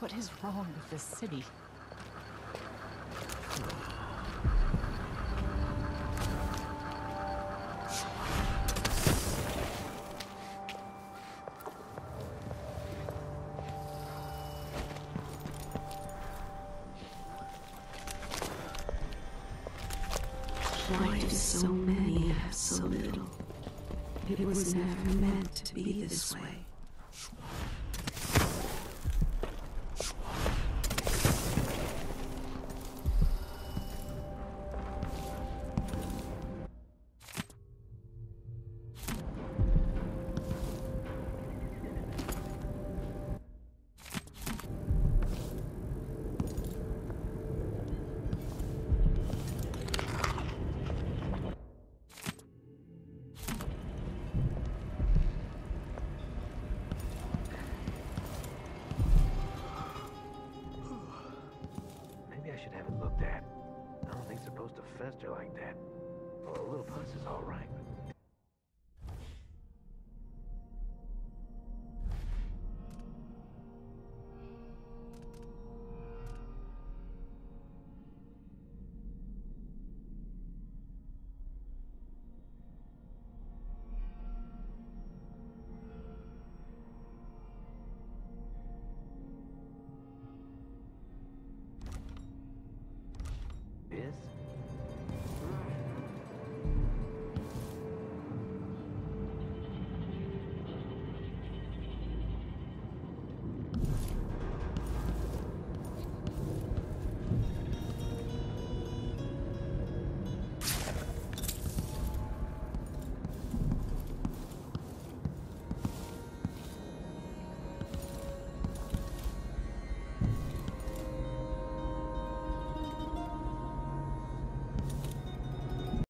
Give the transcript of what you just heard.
What is wrong with this city? Why do so many have so little? It was never meant to be this way. I should have it looked at. I don't think it's supposed to fester like that. Well, a little pus is all right.